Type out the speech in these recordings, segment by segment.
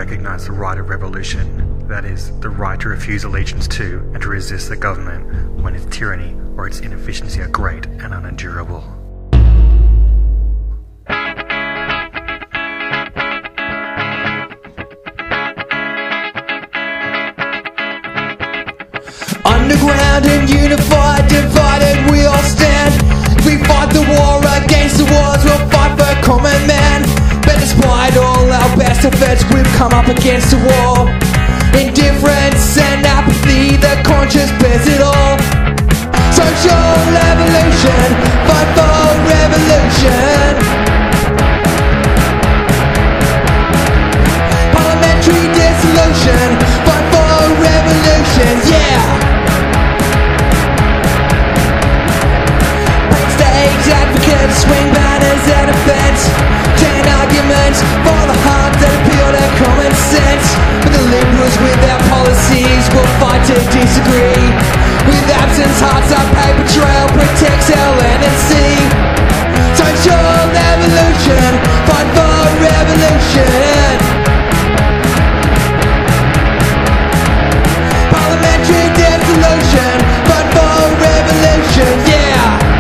recognise the right of revolution, that is, the right to refuse allegiance to and to resist the government when its tyranny or its inefficiency are great and unendurable. Underground and unified, divided we all stand. We fight the war against the wars, we'll fight for common man. But despite all our best efforts, we've come up against a wall. Indifference and apathy, the conscience bears it all. Social evolution, fight for revolution. Parliamentary dissolution, fight for revolution, yeah. Advocates swing banners at events, ten arguments for the heart that appeal to common sense. But the liberals with their policies will fight to disagree. With absence hearts our paper trail protects our land and sea. Social evolution, fight for revolution. Parliamentary dissolution, fight for revolution, yeah.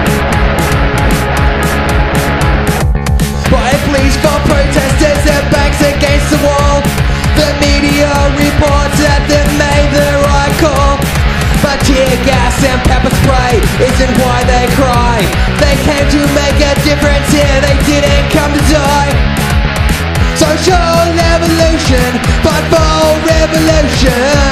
Please for protesters and banks against the wall. The media reports that they made the right call. But tear gas and pepper spray isn't why they cry. They came to make a difference here, they didn't come to die. Social evolution, fight for revolution.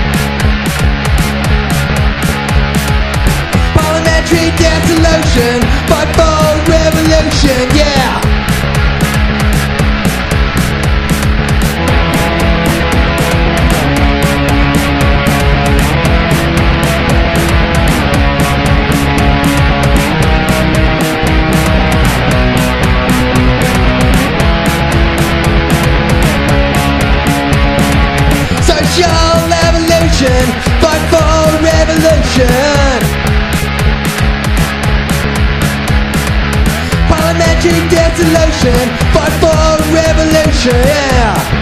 Parliamentary dissolution, fight for revolution, yeah. Social evolution, fight for revolution. Parliamentary dissolution, fight for revolution, yeah.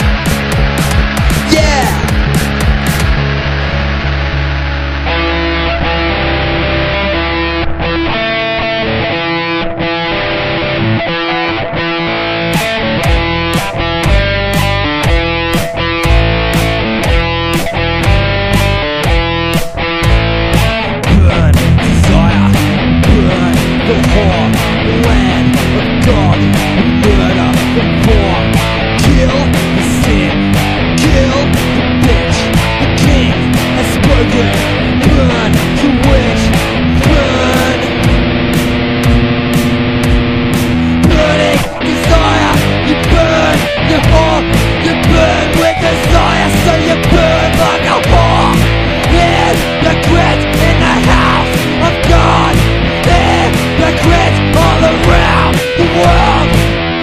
Yeah. All around the world.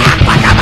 Like a